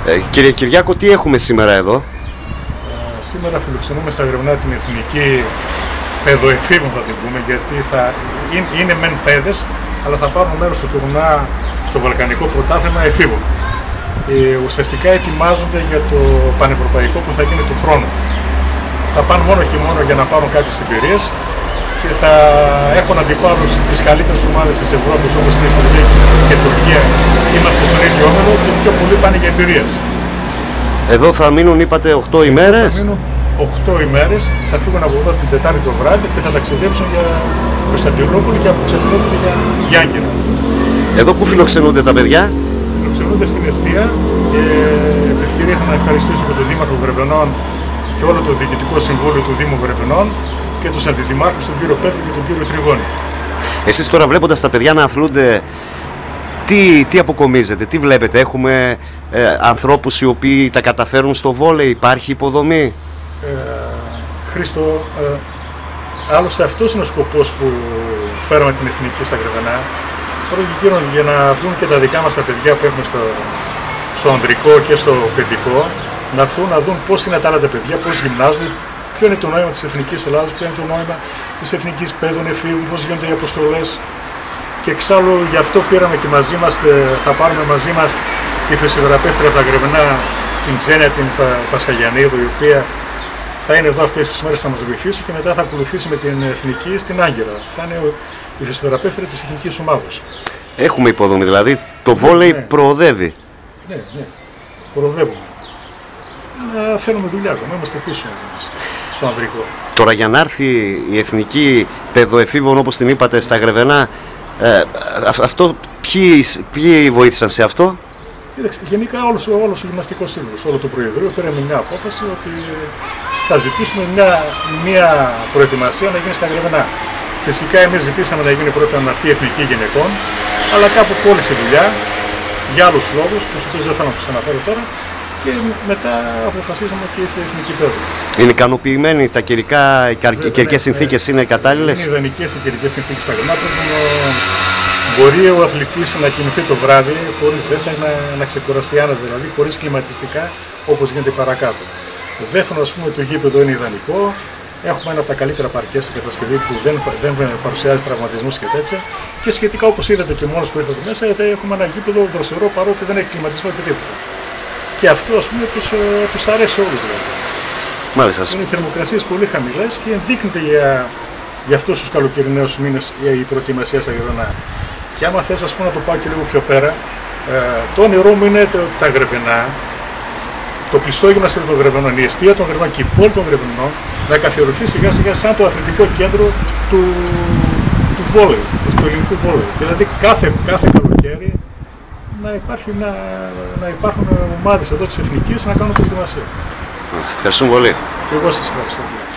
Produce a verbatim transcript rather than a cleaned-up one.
Ε, κύριε Κυριάκο, τι έχουμε σήμερα εδώ? Ε, σήμερα φιλοξενούμε στα Γρεβενά την εθνική παιδοεφήβων, θα την πούμε, γιατί θα είναι, είναι μεν παιδες, αλλά θα πάρουν μέρος στο τουρνουά στο Βαλκανικό Πρωτάθλημα εφήβων. Ε, ουσιαστικά ετοιμάζονται για το πανευρωπαϊκό που θα γίνει του χρόνου. Θα πάνε μόνο και μόνο για να πάρουν κάποιες εμπειρίες και θα έχουν αντιπάλους τις καλύτερες ομάδες της Ευρώπης, όπως είναι η Σερβία και η Τουρκία. Είμαστε στον ίδιο όμιλο και πιο πολλοί πάνε για εμπειρίες. Εδώ θα μείνουν, είπατε, οκτώ ημέρες. Θα μείνουν οκτώ ημέρες, θα φύγουν από εδώ την Τετάρτη το βράδυ και θα ταξιδέψουν για Κωνσταντινούπολη και από Κωνσταντινούπολη για, για Άγκυρα. Εδώ που φιλοξενούνται τα παιδιά? Φιλοξενούνται στην Εστία και με ευκαιρία θα να ευχαριστήσω και τον Δήμαρχο Γρεβενών και όλο το Διοικητικό Συμβούλιο του Δήμου Γρεβενών και τους αντιδημάρχους, τον κύριο Πέτρο και τον κύριο Τριγώνη. Εσείς τώρα, βλέποντας τα παιδιά να αθλούνται, τι, τι αποκομίζετε, τι βλέπετε? Έχουμε ε, ανθρώπους οι οποίοι τα καταφέρουν στο βόλεϊ, υπάρχει υποδομή? Ε, Χρήστο, ε, άλλωστε αυτός είναι ο σκοπός που φέραμε την εθνική στα Γρεβενά. Πρώτον και κύριον, για να δουν και τα δικά μας τα παιδιά που έχουμε στο, στο ανδρικό και στο παιδικό, να έρθουν να δουν πώς είναι τα άλλα τα παιδιά, πώς γυμνάζονται, ποιο είναι το νόημα της Εθνικής Ελλάδας, ποιο είναι το νόημα της Εθνικής Παιδών Εφήβων, πώς γίνονται οι αποστολές. Και εξάλλου γι' αυτό πήραμε και μαζί μας, θα πάρουμε μαζί μας τη φυσιοθεραπεύτρια από τα Γρεβενά, την Ξένια την Πασχαγιαννίδου, η οποία θα είναι εδώ αυτές τις μέρες, θα μας βοηθήσει και μετά θα ακολουθήσει με την εθνική στην Άγκυρα. Θα είναι η φυσιοθεραπεύτρια της εθνικής ομάδας. Έχουμε υποδομή, δηλαδή το βόλεϊ ναι. προοδεύει. Ναι, ναι, προοδεύουμε. Αλλά θέλουμε δουλειά ακόμα, είμαστε πίσω στο ανδρικό. Τώρα, για να έρθει η εθνική παιδοεφήβων, όπως την είπατε, στα Γρεβενά, ε, αυτό, ποιοι, ποιοι βοήθησαν σε αυτό? Κοίταξε, γενικά όλος, όλος ο γυμναστικός σύλλογος, όλο το Προεδρείο πήραμε μια απόφαση ότι θα ζητήσουμε μια, μια προετοιμασία να γίνει στα Γρεβενά. Φυσικά εμείς ζητήσαμε να γίνει πρώτα να έρθει η Εθνική Γυναικών, αλλά κάπου κόλλησε η δουλειά για άλλους λόγους, τους οποίους δεν θέλω να τους αναφέρω τώρα, και μετά αποφασίσαμε και ήρθε η Εθνική Παιδεία. Είναι ικανοποιημένοι τα καιρικά, οι καιρικές ναι, συνθήκες ναι, είναι κατάλληλες? Είναι ιδανικές οι καιρικές συνθήκες στα Γρεβενά. Μπορεί ο αθλητής να κοιμηθεί το βράδυ χωρίς ζέστα, να, να ξεκουραστεί άνετα, δηλαδή χωρίς κλιματιστικά όπως γίνεται παρακάτω. Δεύτερον, ας πούμε, το γήπεδο είναι ιδανικό. Έχουμε ένα από τα καλύτερα παρκέ στην κατασκευή που δεν, δεν παρουσιάζει τραυματισμούς και τέτοια. Και σχετικά, όπως είδατε και μόνος που ήρθατε μέσα, έχουμε ένα γήπεδο δροσερό παρότι δεν έχει κλιματισμό και τίποτα. Και αυτό, ας πούμε, τους, τους αρέσει όλους δηλαδή. Μάλιστα. Είναι οι θερμοκρασίες πολύ χαμηλές και ενδείκνεται για, για αυτούς τους καλοκαιριναίους μήνες η προετοιμασία στα Γρεβενά. Και άμα θες, ας πούμε, να το πάω και λίγο πιο πέρα, ε, το όνειρό μου είναι το, τα Γρεβενά, το κλειστό γυμναστήριο των Γρεβενών, η εστία των Γρεβενών και η πόλη των Γρεβενών να καθιερωθεί σιγά σιγά σαν το αθλητικό κέντρο του, του βόλεϊ, του ελληνικού βόλεϊ. Δηλαδή κάθε, κάθε καλοκαίρι να, υπάρχει, να, να υπάρχουν ομάδες εδώ της εθνικής να κάνουν προετοιμασία. Σας ευχαριστούμε πολύ. Και εγώ σας ευχαριστώ.